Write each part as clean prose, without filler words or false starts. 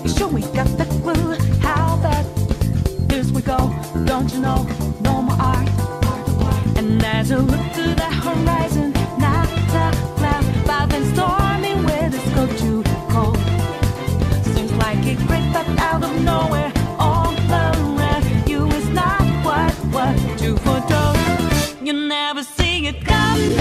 You sure we got the clue? How about this we go? Don't you know? No more art. And as I look to the horizon, not a cloud, cloud and stormy weather's go too cold. Seems like it crept up out of nowhere, all around you is not what you foretold. You never see it coming.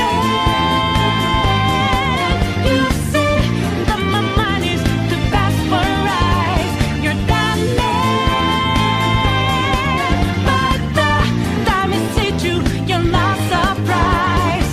You see that my mind is too fast for eyes. You're done but the time it hit you, you're not surprised.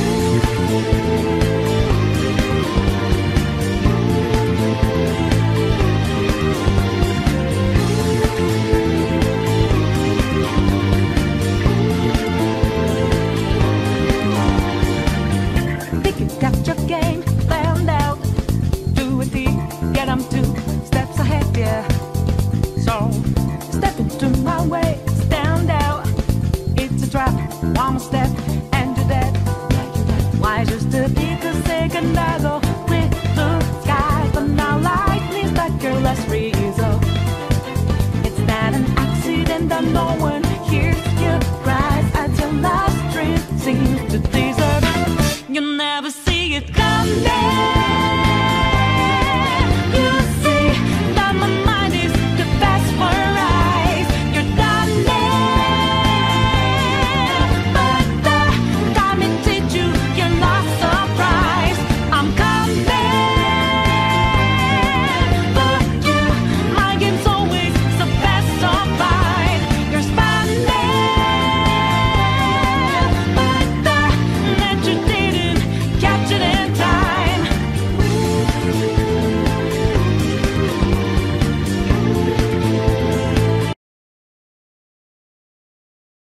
Think you got your game planned out. Do it deep, get 'em 2 steps ahead, yeah. So step into my way, stand out. It's a trap, one more step.